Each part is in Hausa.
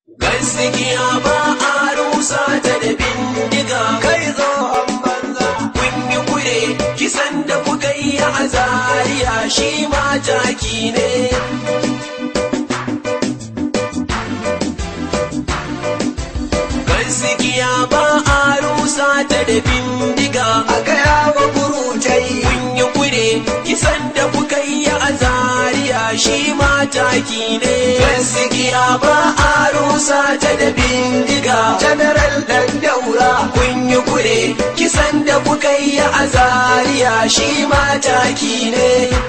Gaskiya ba a rusa ta da bindiga, kai zo an banza. Kun yi kure kisan da kuka yi a Zaria shi ma taki ne. Gaskiya ba a rusa ta da bindiga, a gaya wa kurutai. Kun yi kure kisan da kuka yi a Zaria shi ma taki ne. Gaskiya ba a rusa ta da bindiga, General Dandaura. Kun yi kure kisan da kuka yi a Zaria shi ma taki ne.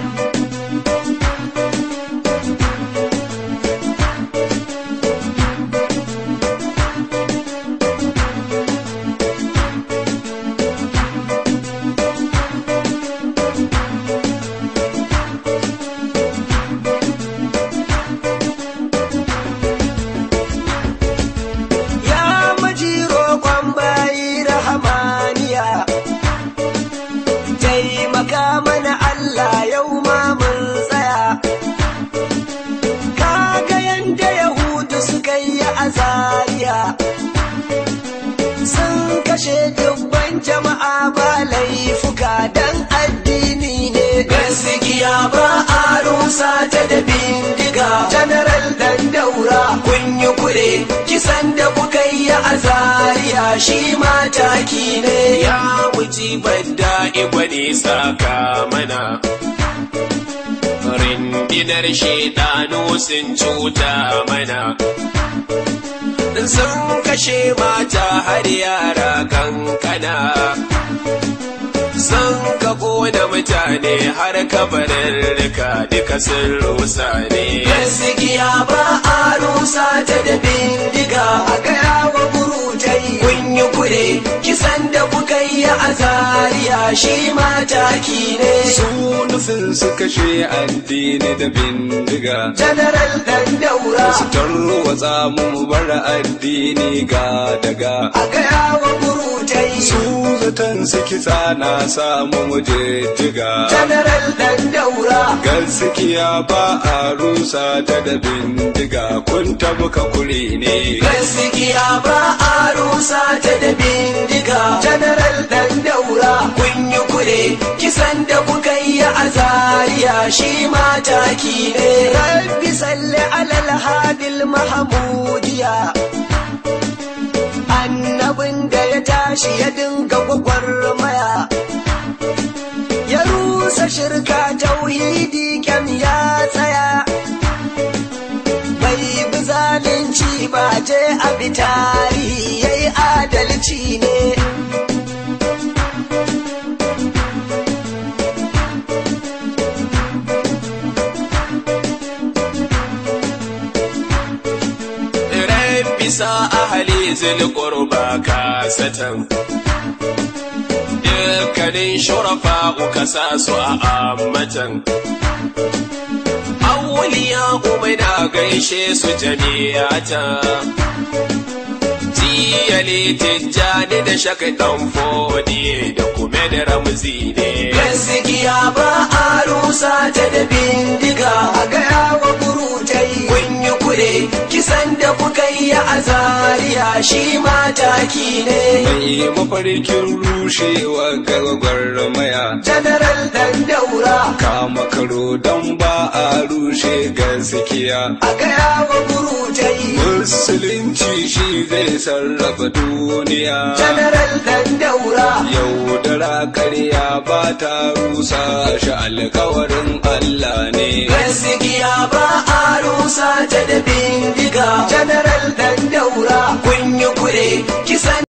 Sun kashe dubban jama'a ba laifuka dan addini ne. Gaskiya ba a rusa ta da bindiga, General Dandaura. Kun yi kure kisan da kuka yi a Zaria shi ma taki ne. Ya wuce badda igwani saka mana, rindinar shaidanu sun cuta mana. Sun kashe mata har yara kankana, sun ka kona mutane har kabarurruka duka sun rusa ne. Gaskiya ba a rusa ta da bindiga, a gaya wa burutai. Kun yi kure kisan da kuka yi a Zaria shi ma taki ne. Su nufin su kashe addini da bindiga, General Dandaura. su tarwatsa mu bar addini ga daga, a gaya wa burutai. su zaton su kitsa na samu mujejjiga. General Dandaura. Gaskiya ba a rusa ta da bindiga, kun tabuka kuri ne. Gaskiya ba a rusa ta da bindiga, General Dandaura. Kun yi kure kisan da kuka yi a Zaria shi ma taki ne. Rabbi salli alal hadil Mahamudiya, annabin da ya tashi ya dinga gwagwarmaya, ya rusa shirka tauhidi kyam ya tsaya. Bai bi zalunci ba, je a bi tarihi yayi adalci ne. Bisa ahali zulqurba kasatan, dukkanin shurafa uka sa su a ammatan. Awliya umaina gaishe su jami'ata, jiyali tijjani da shakaɗan fodi da kuma da ramzi ne. Gaskiya ba a rusa ta da bindiga, a gaya wa burutai. Kun yi kure kisan da kuka yi a Zaria shi ma taki ne. Mai mafarkin rushewa gwagwarmaya, General Dandaura. kama karo don ba a rushe gaskiya, a gaya wa burutai. musulunci shi zai sarrafa duniya. General Dandaura. Yaudara karya ba ta rusa shi, alkawarin Allah ne. Gaskiya ba a rusa ta da bindiga, General Dandaura. Kun yi kure kisan